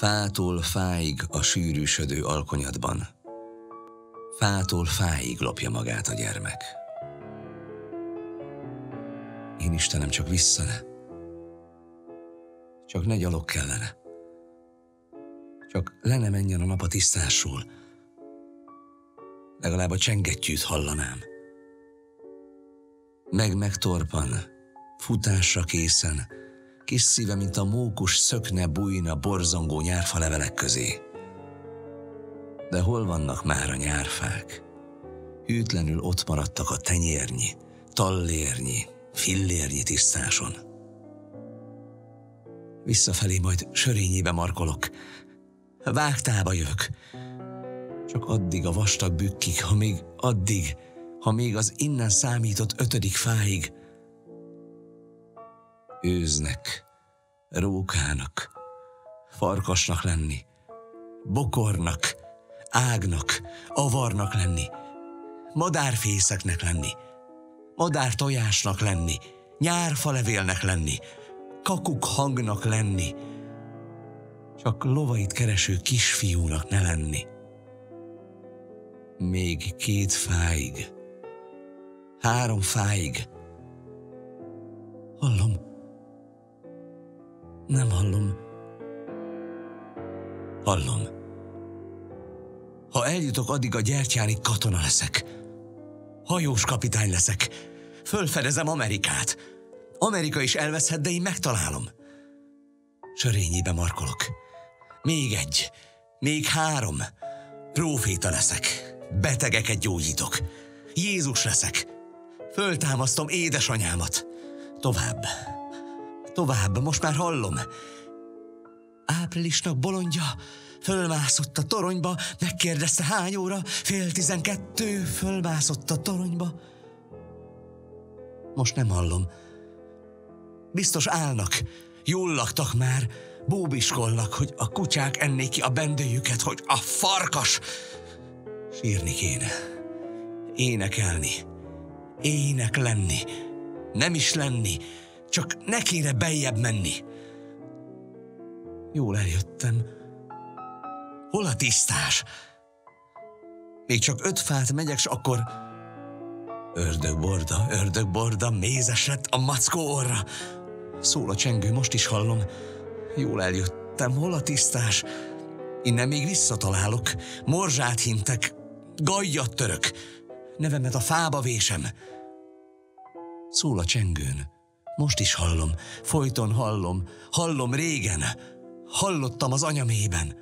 Fától fáig a sűrűsödő alkonyatban. Fától fáig lopja magát a gyermek. Én Istenem, csak vissza ne. Csak ne gyalog kellene. Csak le ne menjen a nap a tisztásról. Legalább a csengettyűt hallanám. Megtorpan, futásra készen, kis szíve, mint a mókus szökne, bújna borzongó nyárfalevelek közé. De hol vannak már a nyárfák? Hűtlenül ott maradtak a tenyérnyi, tallérnyi, fillérnyi tisztáson. Visszafelé majd sörényébe markolok. Vágtába jövök. Csak addig a vastag bükkig, ha még az innen számított 5. fáig. Őznek, rókának, farkasnak lenni, bokornak, ágnak, avarnak lenni, madárfészeknek lenni, madártojásnak lenni, nyárfalevélnek lenni, kakuk hangnak lenni, csak lovait kereső kisfiúnak ne lenni. Még 2 fáig, 3 fáig. Hallom. Nem hallom. Hallom. Ha eljutok, addig a gyertyánig katona leszek. Hajós kapitány leszek. Fölfedezem Amerikát. Amerika is elveszhet, de én megtalálom. Sörényébe markolok. Még 1, még 3. Próféta leszek. Betegeket gyógyítok. Jézus leszek. Föltámasztom édesanyámat. Tovább, most már hallom. Áprilisnak bolondja fölmászott a toronyba, megkérdezte, hány óra, 11:30, fölmászott a toronyba. Most nem hallom. Biztos állnak, jól laktak már, bóbiskolnak, hogy a kutyák ennék ki a bendőjüket, hogy a farkas. Sírni kéne, énekelni, éneklenni, nem is lenni, csak ne kéne beljebb menni. Jól eljöttem. Hol a tisztás? Még csak 5 fát megyek, s akkor... Ördögborda, mézes lett a mackó orra. Szól a csengő, most is hallom. Jól eljöttem, hol a tisztás? Innen még visszatalálok, morzsát hintek, gajjat török, nevemet a fába vésem. Szól a csengőn, most is hallom, folyton hallom régen, hallottam az anyamében.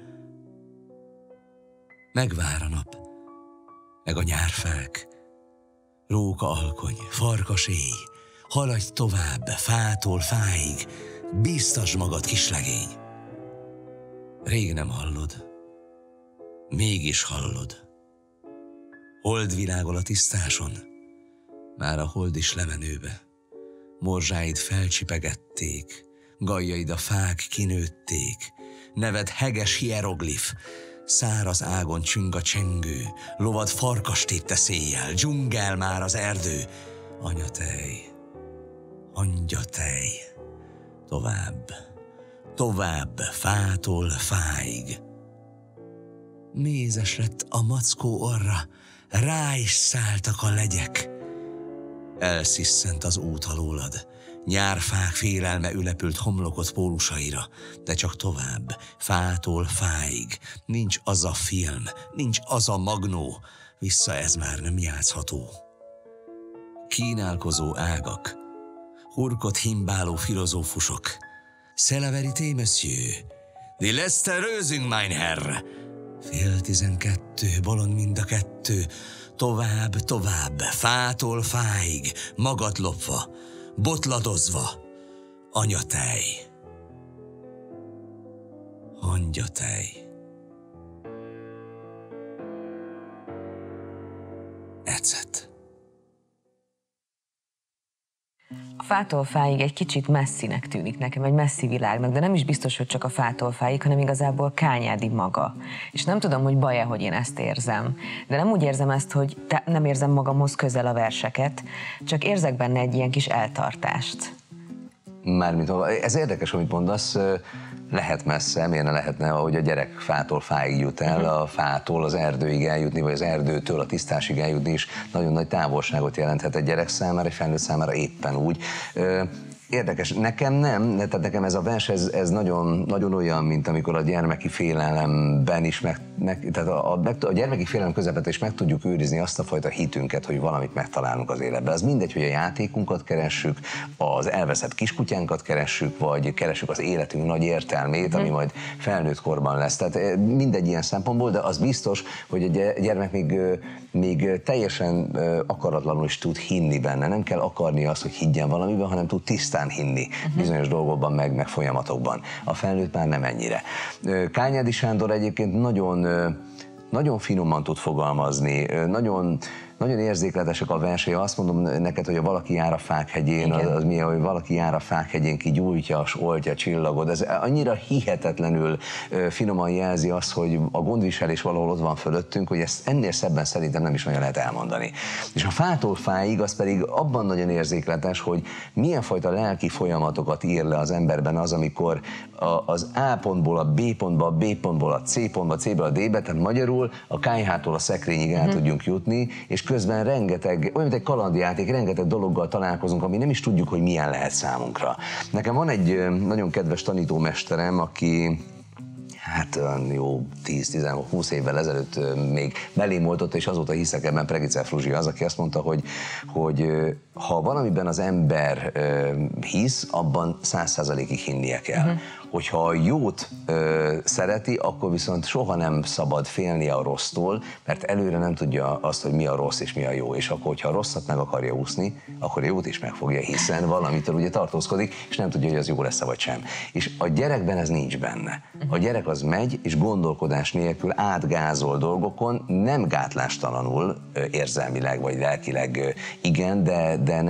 Megvár a nap, meg a nyárfák, róka alkony, farkas éj, haladj tovább, fától fáig, bíztasd magad, kislegény. Rég nem hallod, mégis hallod. Hold világol a tisztáson, már a hold is lemenőbe. Morzsáid felcsipegették, gajjaid a fák kinőtték, neved heges hieroglif, száraz ágon csüng a csengő, lovad farkast tépte széjjel, dzsungel már az erdő. Anyatej, angyatej, tovább, fától fáig. Mézes lett a mackó orra, rá is szálltak a legyek. Elsziszent az út alólad, nyárfák félelme ülepült homlokot pólusaira, de csak tovább, fától fáig. Nincs az a film, nincs az a magnó, vissza ez már nem játszható. Kínálkozó ágak, hurkot himbáló filozófusok. C'est la vérité, monsieur. Die letzte Lösung, mein Herr. 11:30, bolond mind a 2. Tovább, fától fáig, magad lopva, botladozva, anyatej, angyatej. Ecet. A fától fáig egy kicsit messzinek tűnik nekem, egy messzi világnak, de nem is biztos, hogy csak a fától fáig, hanem igazából Kányádi maga. És nem tudom, hogy baj-e, hogy én ezt érzem. De nem úgy érzem ezt, hogy nem érzem magamhoz közel a verseket, csak érzek benne egy ilyen kis eltartást. Mármint, ez érdekes, amit mondasz, lehet messze, miért ne lehetne, ahogy a gyerek fától fáig jut el, a fától az erdőig eljutni, vagy az erdőtől a tisztásig eljutni is nagyon nagy távolságot jelenthet egy gyerek számára, egy felnőtt számára éppen úgy. Érdekes. Nekem nem, tehát nekem ez a vers, ez nagyon, nagyon olyan, mint amikor a gyermeki félelemben is, tehát a gyermeki félelem közepette is meg tudjuk őrizni azt a fajta hitünket, hogy valamit megtalálunk az életben. Az mindegy, hogy a játékunkat keressük, az elveszett kiskutyánkat keressük, vagy keressük az életünk nagy értelmét, ami majd felnőtt korban lesz. Tehát mindegy ilyen szempontból, de az biztos, hogy a gyermek még teljesen akaratlanul is tud hinni benne. Nem kell akarni azt, hogy higgyen valamiben, hanem tud tisztán hinni bizonyos dolgokban, meg folyamatokban. A felnőtt már nem ennyire. Kányádi Sándor egyébként nagyon finoman tud fogalmazni, nagyon érzékletesek a versei. Azt mondom neked, hogy ha valaki jár a fák hegyén, az milyen, hogy valaki jár a fák hegyén, ki gyújtja, s oltja csillagod. Ez annyira hihetetlenül finoman jelzi azt, hogy a gondviselés valahol ott van fölöttünk, hogy ezt ennél szebben szerintem nem is nagyon lehet elmondani. És a fától fáig az pedig abban nagyon érzékletes, hogy milyen fajta lelki folyamatokat ír le az emberben az, amikor az A pontból a B pontba, a B pontból a C pontba, a C-ből a D-be, tehát magyarul a kályhától a szekrényig el tudjunk jutni, és közben rengeteg, olyan mint egy kalandjáték, rengeteg dologgal találkozunk, ami nem is tudjuk, hogy milyen lehet számunkra. Nekem van egy nagyon kedves tanítómesterem, aki hát jó 10-20 évvel ezelőtt még belém oltotta, és azóta hiszek ebben, Pregice Fruzsi az, aki azt mondta, hogy ha valamiben az ember hisz, abban 100%-ig hinnie kell. Hogyha a jót szereti, akkor viszont soha nem szabad félnie a rossztól, mert előre nem tudja azt, hogy mi a rossz és mi a jó. És akkor, hogyha a rosszat meg akarja úszni, akkor a jót is meg fogja, hiszen valamitől ugye tartózkodik, és nem tudja, hogy az jó lesz vagy sem. És a gyerekben ez nincs benne. A gyerek az megy, és gondolkodás nélkül átgázol dolgokon, nem gátlástalanul érzelmileg vagy lelkileg igen, de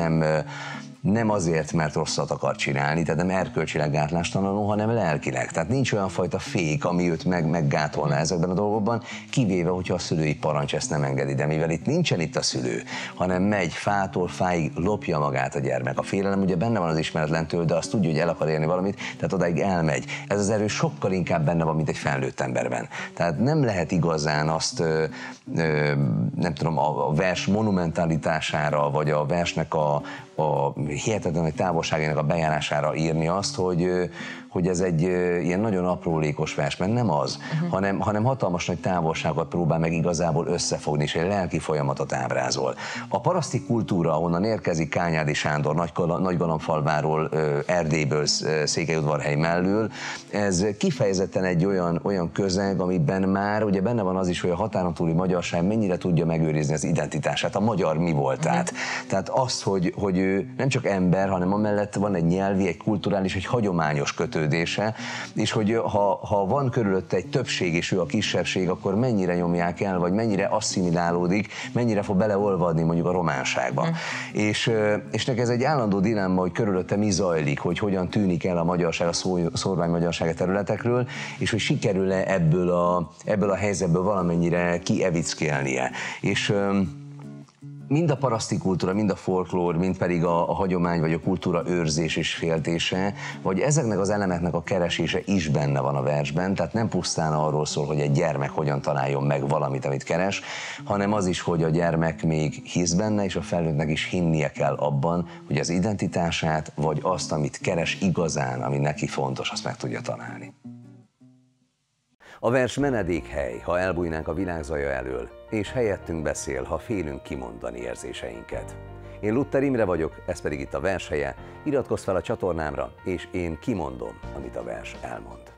nem azért, mert rosszat akar csinálni, tehát nem erkölcsileg gátlástalanul, hanem lelkileg. Tehát nincs olyan fajta fék, ami őt meggátolna ezekben a dolgokban, kivéve, hogyha a szülői parancs ezt nem engedi. De mivel itt nincsen itt a szülő, hanem megy fától fáig, lopja magát a gyermek. A félelem ugye benne van az ismeretlentől, de azt tudja, hogy el akar érni valamit, tehát odáig elmegy. Ez az erő sokkal inkább benne van, mint egy felnőtt emberben. Tehát nem lehet igazán azt, nem tudom, a vers monumentalitására, vagy a versnek a hihetetlen nagy távolságának a bejárására írni azt, hogy ez egy ilyen nagyon aprólékos vers, mert nem az, hanem hatalmas nagy távolságot próbál meg igazából összefogni, és egy lelki folyamatot ábrázol. A paraszti kultúra, ahonnan érkezik Kányádi Sándor Nagygalambfalváról, Erdélyből, Székelyudvarhely mellől, ez kifejezetten egy olyan közeg, amiben már ugye benne van az is, hogy a határon túli magyarság mennyire tudja megőrizni az identitását, a magyar mi voltát. Tehát azt, hogy ő nem csak ember, hanem amellett van egy nyelvi, egy kulturális, egy hagyományos kötődése, és hogy ha van körülötte egy többség és ő a kisebbség, akkor mennyire nyomják el, vagy mennyire asszimilálódik, mennyire fog beleolvadni mondjuk a románságba. És neki ez egy állandó dilemma, hogy körülötte mi zajlik, hogy hogyan tűnik el a magyarság, a szórvány magyarság területekről, és hogy sikerül-e ebből a helyzetből valamennyire kievickélnie. És mind a paraszti kultúra, mind a folklór, mind pedig a hagyomány vagy a kultúra őrzés és féltése, vagy ezeknek az elemeknek a keresése is benne van a versben, tehát nem pusztán arról szól, hogy egy gyermek hogyan találjon meg valamit, amit keres, hanem az is, hogy a gyermek még hisz benne, és a felnőttnek is hinnie kell abban, hogy az identitását, vagy azt, amit keres igazán, ami neki fontos, azt meg tudja találni. A vers menedékhely, ha elbújnánk a világ zaja elől, és helyettünk beszél, ha félünk kimondani érzéseinket. Én Luther Imre vagyok, ez pedig itt a Vershelye, iratkozz fel a csatornámra, és én kimondom, amit a vers elmond.